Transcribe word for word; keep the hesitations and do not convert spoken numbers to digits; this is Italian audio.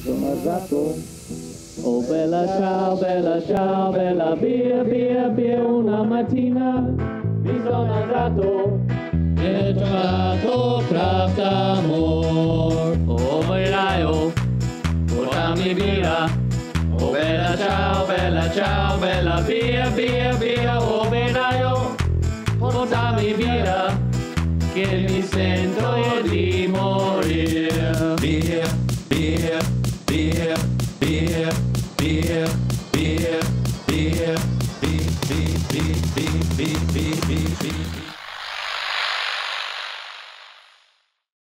sono arrato. Oh bella ciao, bella ciao, bella via, via, via, una mattina mi sono alzato e ho trovato craft amor. Oh operaio, portami via. Oh bella ciao, bella ciao, bella via, via, via, operaio, portami via, che mi sento di morire. Via, via, via.